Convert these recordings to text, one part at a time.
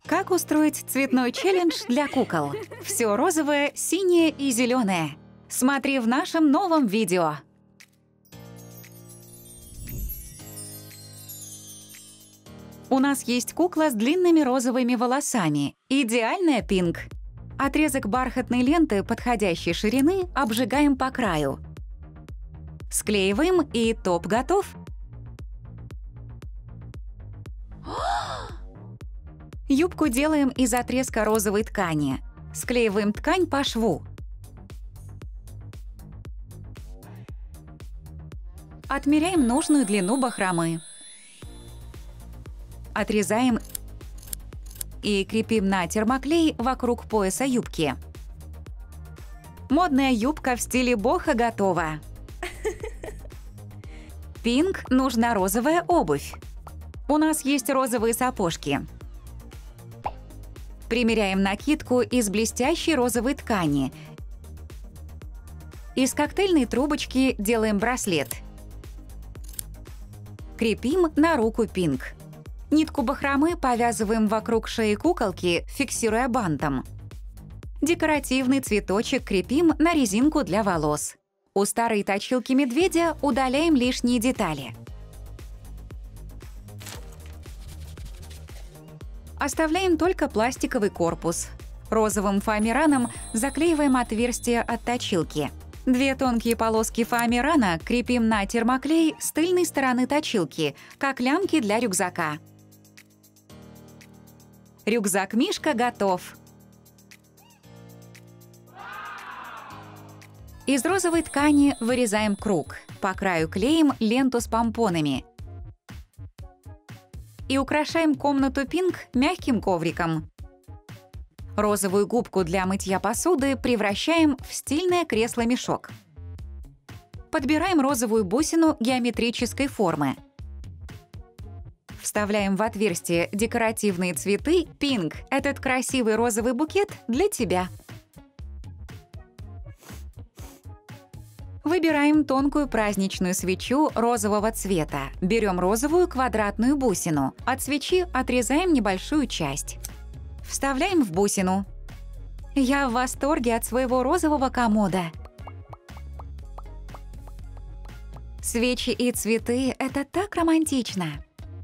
Как устроить цветной челлендж для кукол? Все розовое, синее и зеленое. Смотри в нашем новом видео. У нас есть кукла с длинными розовыми волосами. Идеальная Пинк. Отрезок бархатной ленты подходящей ширины обжигаем по краю. Склеиваем, и топ готов. Юбку делаем из отрезка розовой ткани. Склеиваем ткань по шву. Отмеряем нужную длину бахромы. Отрезаем и крепим на термоклей вокруг пояса юбки. Модная юбка в стиле бохо готова. Пинк нужна розовая обувь. У нас есть розовые сапожки. Примеряем накидку из блестящей розовой ткани. Из коктейльной трубочки делаем браслет. Крепим на руку Пинк. Нитку бахромы повязываем вокруг шеи куколки, фиксируя бантом. Декоративный цветочек крепим на резинку для волос. У старой точилки медведя удаляем лишние детали. Оставляем только пластиковый корпус. Розовым фоамираном заклеиваем отверстие от точилки. Две тонкие полоски фоамирана крепим на термоклей с тыльной стороны точилки, как лямки для рюкзака. Рюкзак-мишка готов. Из розовой ткани вырезаем круг. По краю клеим ленту с помпонами. И украшаем комнату Пинк мягким ковриком. Розовую губку для мытья посуды превращаем в стильное кресло-мешок. Подбираем розовую бусину геометрической формы. Вставляем в отверстие декоративные цветы Пинк. Этот красивый розовый букет для тебя. Выбираем тонкую праздничную свечу розового цвета. Берем розовую квадратную бусину. От свечи отрезаем небольшую часть. Вставляем в бусину. Я в восторге от своего розового комода. Свечи и цветы — это так романтично.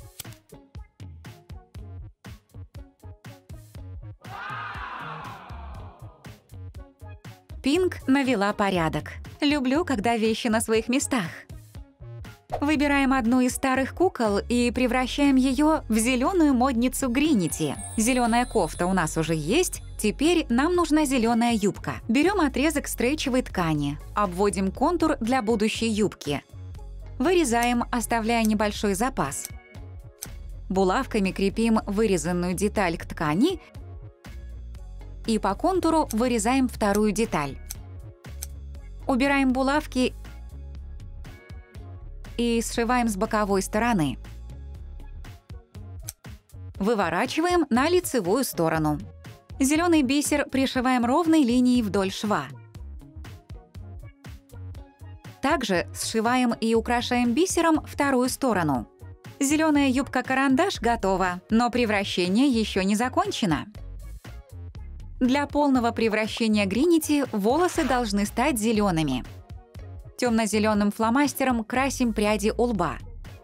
Пинк навела порядок. Люблю, когда вещи на своих местах. Выбираем одну из старых кукол и превращаем ее в зеленую модницу Гринити. Зеленая кофта у нас уже есть, теперь нам нужна зеленая юбка. Берем отрезок стрейчевой ткани, обводим контур для будущей юбки. Вырезаем, оставляя небольшой запас. Булавками крепим вырезанную деталь к ткани и по контуру вырезаем вторую деталь. Убираем булавки и сшиваем с боковой стороны. Выворачиваем на лицевую сторону. Зеленый бисер пришиваем ровной линией вдоль шва. Также сшиваем и украшаем бисером вторую сторону. Зеленая юбка-карандаш готова, но превращение еще не закончено. Для полного превращения Гринити волосы должны стать зелеными. Темно-зеленым фломастером красим пряди у лба.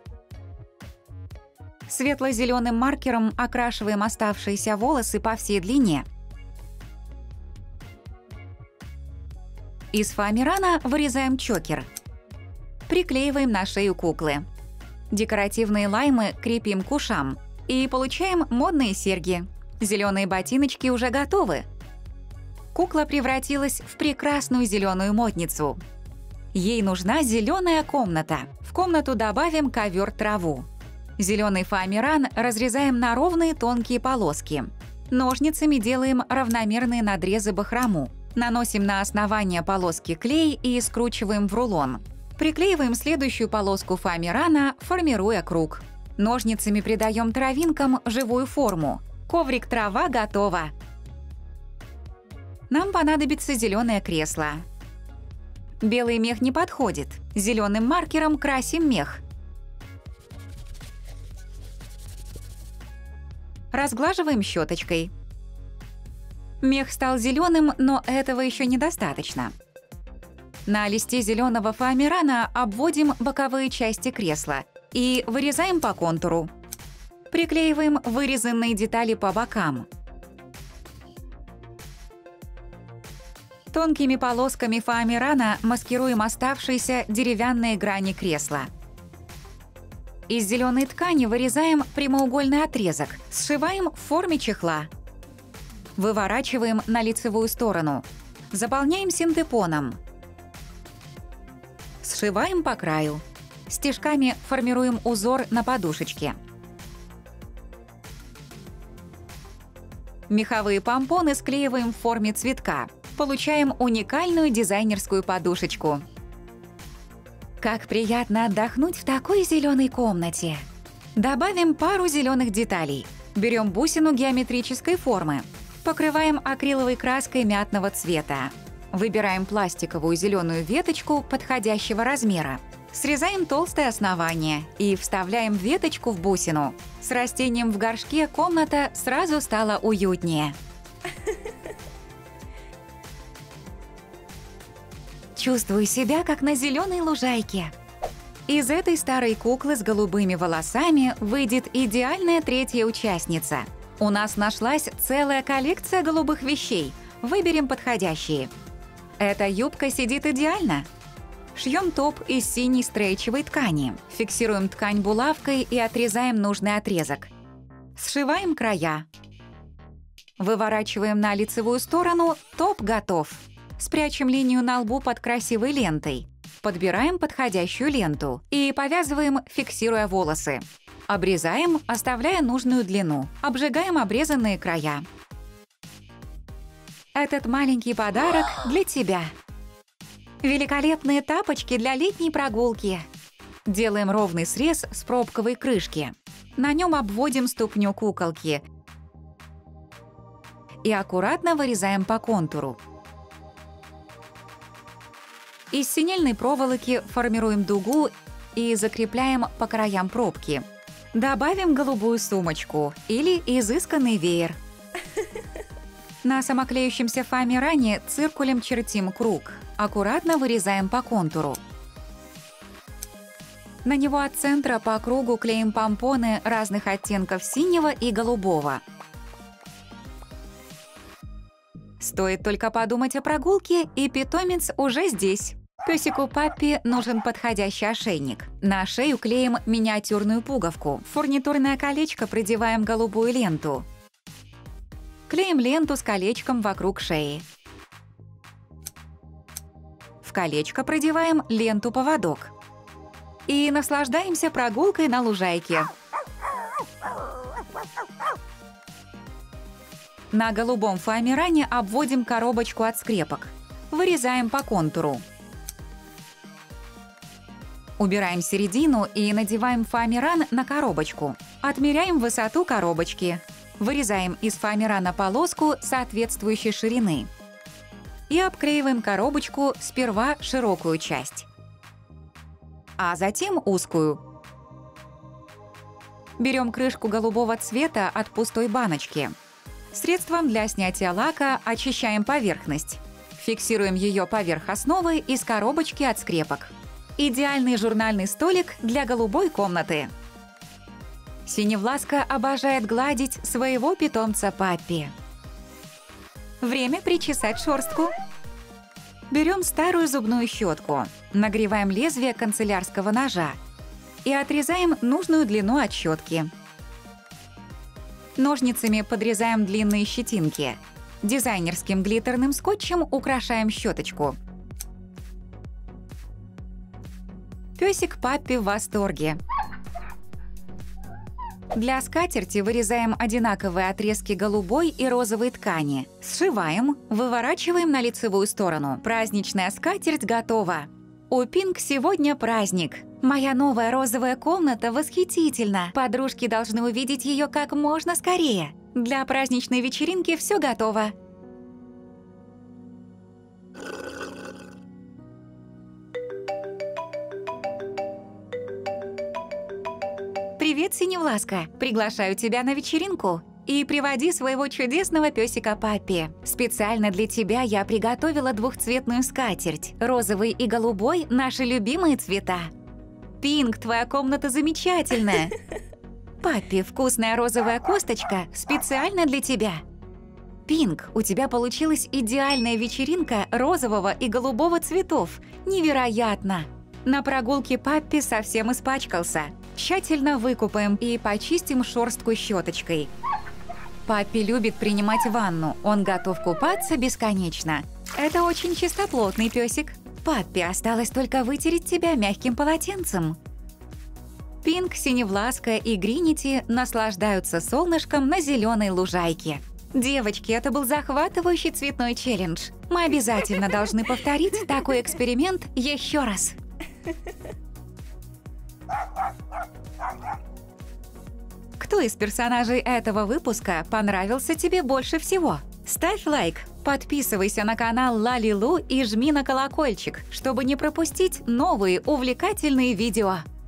Светло-зеленым маркером окрашиваем оставшиеся волосы по всей длине. Из фоамирана вырезаем чокер. Приклеиваем на шею куклы. Декоративные лаймы крепим к ушам. И получаем модные серьги. Зеленые ботиночки уже готовы. Кукла превратилась в прекрасную зеленую модницу. Ей нужна зеленая комната. В комнату добавим ковер-траву. Зеленый фоамиран разрезаем на ровные тонкие полоски. Ножницами делаем равномерные надрезы бахрому. Наносим на основание полоски клей и скручиваем в рулон. Приклеиваем следующую полоску фоамирана, формируя круг. Ножницами придаем травинкам живую форму. Коврик-трава готова. Нам понадобится зеленое кресло. Белый мех не подходит. Зеленым маркером красим мех. Разглаживаем щеточкой. Мех стал зеленым, но этого еще недостаточно. На листе зеленого фоамирана обводим боковые части кресла и вырезаем по контуру. Приклеиваем вырезанные детали по бокам. Тонкими полосками фоамирана маскируем оставшиеся деревянные грани кресла. Из зеленой ткани вырезаем прямоугольный отрезок, сшиваем в форме чехла. Выворачиваем на лицевую сторону. Заполняем синтепоном. Сшиваем по краю. Стежками формируем узор на подушечке. Меховые помпоны склеиваем в форме цветка. Получаем уникальную дизайнерскую подушечку. Как приятно отдохнуть в такой зеленой комнате! Добавим пару зеленых деталей. Берем бусину геометрической формы. Покрываем акриловой краской мятного цвета. Выбираем пластиковую зеленую веточку подходящего размера. Срезаем толстое основание и вставляем веточку в бусину. С растением в горшке комната сразу стала уютнее. Чувствую себя, как на зеленой лужайке. Из этой старой куклы с голубыми волосами выйдет идеальная третья участница. У нас нашлась целая коллекция голубых вещей. Выберем подходящие. Эта юбка сидит идеально. Шьем топ из синей стрейчевой ткани. Фиксируем ткань булавкой и отрезаем нужный отрезок. Сшиваем края. Выворачиваем на лицевую сторону, топ готов. Спрячем линию на лбу под красивой лентой. Подбираем подходящую ленту и повязываем, фиксируя волосы. Обрезаем, оставляя нужную длину. Обжигаем обрезанные края. Этот маленький подарок для тебя. Великолепные тапочки для летней прогулки. Делаем ровный срез с пробковой крышки. На нем обводим ступню куколки и аккуратно вырезаем по контуру. Из синельной проволоки формируем дугу и закрепляем по краям пробки. Добавим голубую сумочку или изысканный веер. На самоклеющемся фоамиране циркулем чертим круг. Аккуратно вырезаем по контуру. На него от центра по кругу клеим помпоны разных оттенков синего и голубого. Стоит только подумать о прогулке, и питомец уже здесь. Пёсику Паппи нужен подходящий ошейник. На шею клеим миниатюрную пуговку. В фурнитурное колечко продеваем голубую ленту. Клеим ленту с колечком вокруг шеи. В колечко продеваем ленту-поводок. И наслаждаемся прогулкой на лужайке. На голубом фоамиране обводим коробочку от скрепок. Вырезаем по контуру. Убираем середину и надеваем фоамиран на коробочку. Отмеряем высоту коробочки. Вырезаем из фоамирана полоску соответствующей ширины. И обклеиваем коробочку сперва широкую часть, а затем узкую. Берем крышку голубого цвета от пустой баночки. Средством для снятия лака очищаем поверхность. Фиксируем ее поверх основы из коробочки от скрепок. Идеальный журнальный столик для голубой комнаты. Синевласка обожает гладить своего питомца Паппи. Время причесать шерстку. Берем старую зубную щетку, нагреваем лезвие канцелярского ножа и отрезаем нужную длину от щетки. Ножницами подрезаем длинные щетинки. Дизайнерским глиттерным скотчем украшаем щеточку. Песик Паппи в восторге. Для скатерти вырезаем одинаковые отрезки голубой и розовой ткани. Сшиваем, выворачиваем на лицевую сторону. Праздничная скатерть готова. У Пинк сегодня праздник. Моя новая розовая комната восхитительна. Подружки должны увидеть ее как можно скорее. Для праздничной вечеринки все готово. Привет, Синевласка! Приглашаю тебя на вечеринку. и приводи своего чудесного песика Паппи. Специально для тебя я приготовила двухцветную скатерть. Розовый и голубой – наши любимые цвета. Пинк, твоя комната замечательная. Паппи, вкусная розовая косточка специально для тебя. Пинк, у тебя получилась идеальная вечеринка розового и голубого цветов. Невероятно! На прогулке Паппи совсем испачкался. Тщательно выкупаем и почистим шерстку щеточкой. Паппи любит принимать ванну, он готов купаться бесконечно. Это очень чистоплотный песик. Паппи, осталось только вытереть тебя мягким полотенцем. Пинк, Синевласка и Гринити наслаждаются солнышком на зеленой лужайке. Девочки, это был захватывающий цветной челлендж. Мы обязательно должны повторить такой эксперимент еще раз. Кто из персонажей этого выпуска понравился тебе больше всего? Ставь лайк, подписывайся на канал Лалилу и жми на колокольчик, чтобы не пропустить новые увлекательные видео.